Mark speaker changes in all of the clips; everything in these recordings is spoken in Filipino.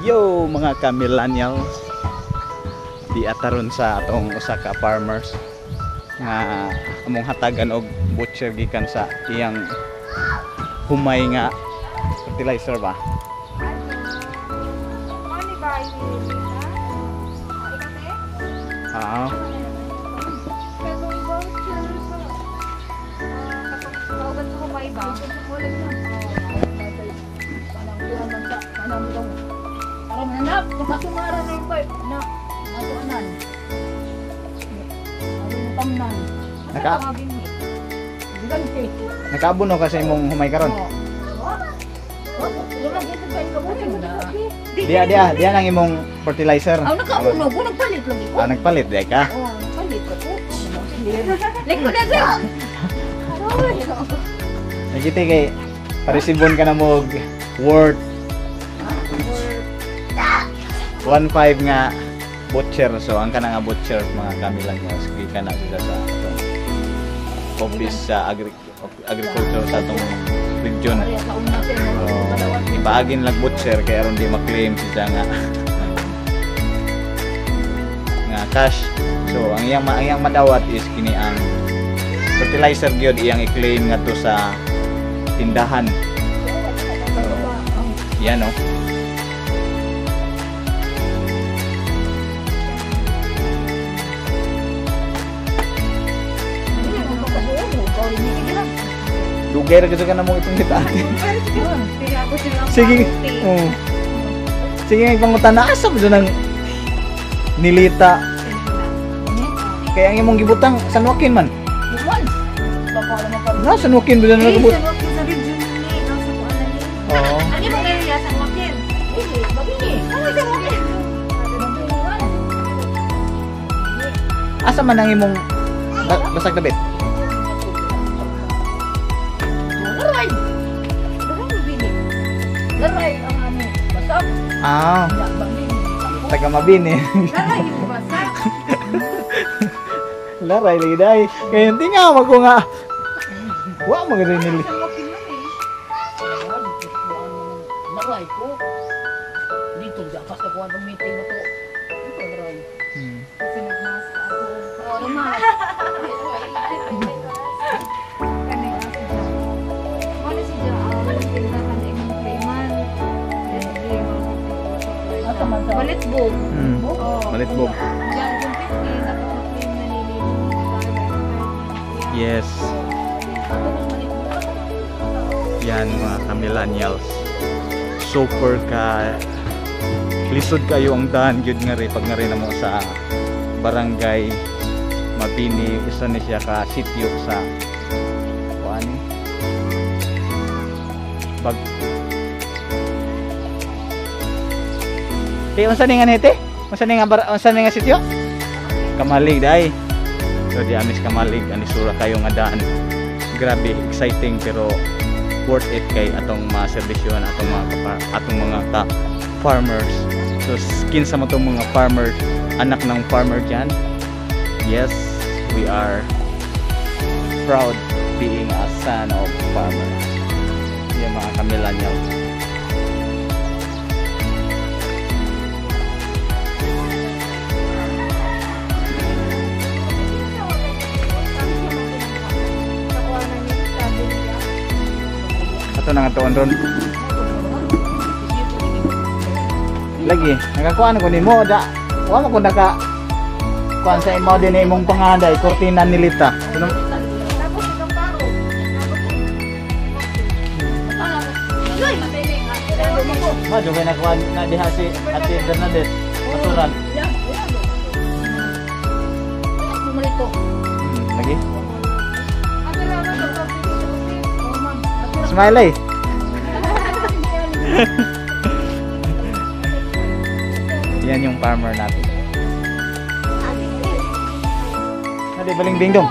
Speaker 1: Yo mga ka-millennials, di ataron sa atong usa ka farmers nga among hatagan og butcher gikan sa iyang humay nga fertilizer ba. Ah.
Speaker 2: Manap, kapasumara na yung part na natuanan. Tamnan.
Speaker 1: Nakaabuno ka sa imong humay karon? Dia nang imong fertilizer.
Speaker 2: Nakaabuno ko, nagpalit lagi ko.
Speaker 1: Nagpalit di ka?
Speaker 2: Nagpalit ko po. Leko na siya.
Speaker 1: Nagiti kay paresibon ka na mo worth 1.5 nga butcher. So ang kana nga butcher mga ka-millennials gikan na sila sa atong office sa agriculture sa atong region. So ipaagin lang butcher kay aron di ma-claim siya nga cash. So ang iyang madawat is kini ang fertilizer gyud iyang i-claim ngadto sa tindahan. So yan no. Dugay ra gyud ka na mo ipangit atin. Sige. Sige nga ipangutan na asa mo nang nilita. Kaya ang imong gibutang San Joaquin man. Na San Joaquin ba na nagubot? Oo.
Speaker 2: Ano mo kaya San Joaquin?
Speaker 1: Asa man ang imong basag dabit?
Speaker 2: Laray ang ano, basag.
Speaker 1: Taga Mabini.
Speaker 2: Laray yung basag.
Speaker 1: Laray lagi dai. Kaya hindi nga ako nga. Wa mo gani nili.
Speaker 2: Laray ko. Dito dapat ako ang meeting na to. Ito laray. Kasi nagmas ako. Oo naman. Malitbog.
Speaker 1: Malitbog. Yes. Yan mga ka-millennials. Super ka lisod kayo ang daan gyud nga ri pag nga rin mo sa barangay Mabini, isa ni siya ka sitio sa kuani bag. Unsa ni nga nete? Unsa ni nga sitio? Kamalig dai. So di amis Kamalig ani sura kayo nga daan. Grabe exciting pero worth it kay atong maserbisyon atong mga farmers. So kinsa mo tong mga farmers, anak ng farmer diyan. Yes, we are proud being a son of farmer. Yan mga ka-millennials. Ito na nga tuon ron. Lagi, nakakuha ko nimo da. Wa mo ko naka kuan sa imo din imong pangaday, kortina nilita. Tapos itong paro. Ma jo kay nakuha na diha si Ate Bernadette. Maturan. Lagi. Smiley. Yan yung farmer natin. Nadi baling dingdong.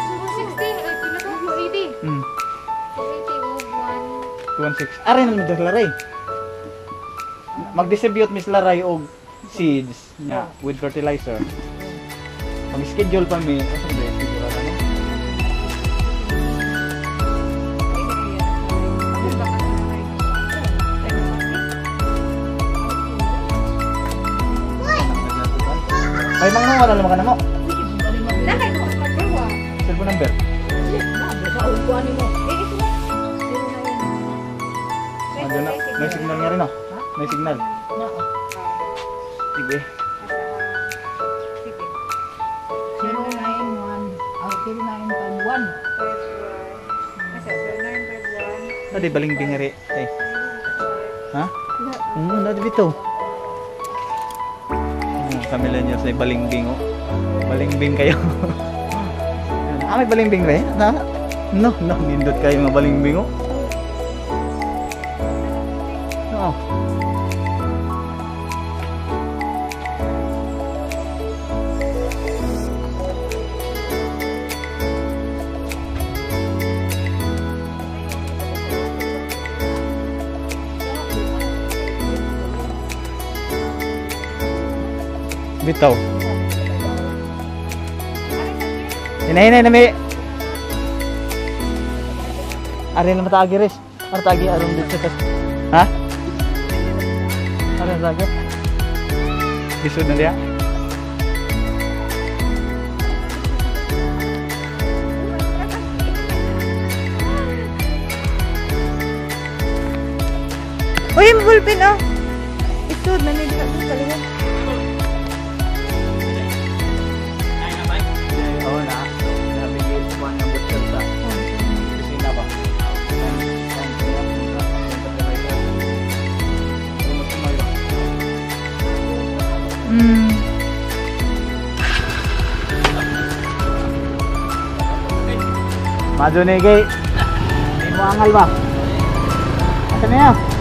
Speaker 1: 216. Aray na mo Laray. Mag-distribute Miss Laray og seeds nga with fertilizer. Mag-schedule pa mi. Kay mang wala naman ka na mo.
Speaker 2: Nakay ko magbawa.
Speaker 1: Cellphone number.
Speaker 2: Sa upuan mo.
Speaker 1: Ano na? May signal nga rin, no? May signal. Sige.
Speaker 2: 0951.
Speaker 1: Tadi balingbing nga rin. Ha? Nadi bito. Kamila niya sa balingbing, oh. Balingbing kayo. May balingbing ba eh? No, nindot kayo mga balingbing, oh. Oo. Bitaw. Hinay na may. Ari na matagi res. Matagi aron dito sa. Ha? Ano lagi? Bisud na dia.
Speaker 3: Uy, may ballpen oh. Isud na nila sa kaliwan.
Speaker 1: Oo na. Nabigay kuan ng butcher sa. Kusina ba? Maju nih, Gay. Ini mau angal, Bang. Asan ya?